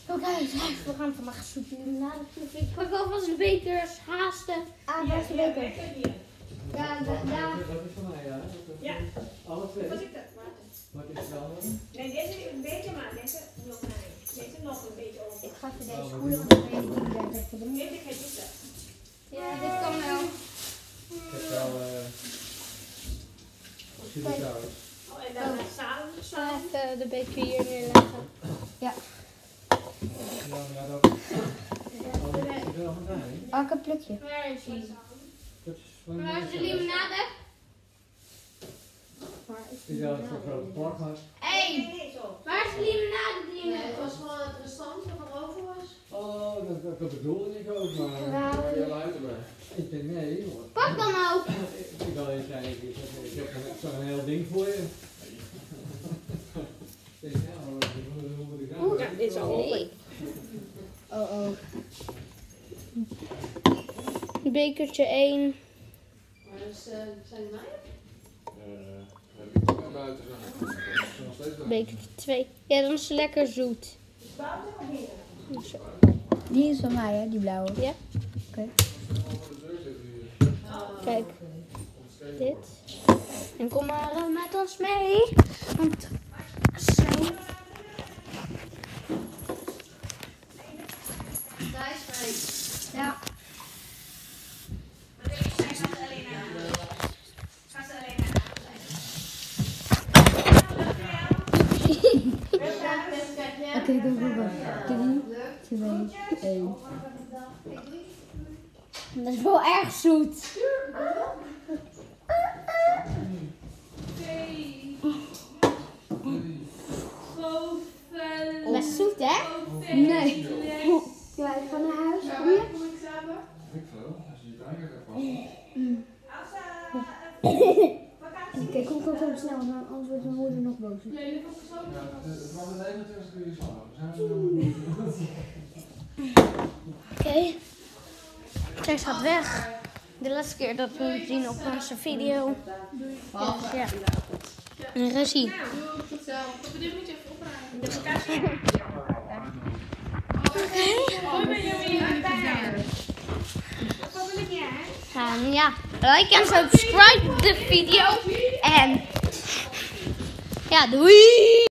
Oké, we gaan vandaag zoete limonade proeven. Ik pak alvast de bekers, haasten. Waar is de beker? Ja, daar. Dat is van mij, ja. Ja. Alle twee. Wat is dat? Wat is het wel? Nee, deze een beetje maar. Deze nog maar. Deze nog een beetje over. Ik ga even deze schoenen van de daar zetten. Deze ga je dat. Ja, dit kan wel. Ik heb wel chili-saus. Oh, en dan samen. Ik ga even de beker hier neerleggen. Ja. Ja, dat. Oh, is er nog een bij? Oh, ik heb een plukje. Waar is hij? Dat is van Waar is de limonade? is dat zo'n grote plak had. Hé, Nee, zo. waar is de limonade die Nee, je het was gewoon het restant wat er over was. Oh, dat bedoelde ik ook, maar ik denk nee, hoor. Pak dan ook. Ik wil eens zeggen, ik heb zo'n heel ding voor je. Ik denk, ja, hoe moet ik gaan? Ja, dit is al op. Nee. Oh. Bekertje 1. Maar zijn die mij? Heb ik naar buiten zijn. Nog steeds wel. Bekertje 2. Ja, dan is het lekker zoet. Zo. Die is van mij, hè, die blauwe. Ja. Oké. Kijk. Dit. En kom maar met ons mee. Want zo. Daar is mij. Ja. Oké, go. 3, 2, 1. Dat is wel erg zoet. Best zoet, hè? Nee. Ja, ik ga naar huis. Kom je? Ik veel, als je het eigenlijk Oké, kom zo snel, want anders wordt mijn moeder nog boos. het was de 29 uur slapen. Oké. Zij gaat weg. De laatste keer dat we hem zien op onze video. Dus ja. En regie. Goed zo. Dit moet je even opruimen. En ja, like en subscribe de video. En ja, doei!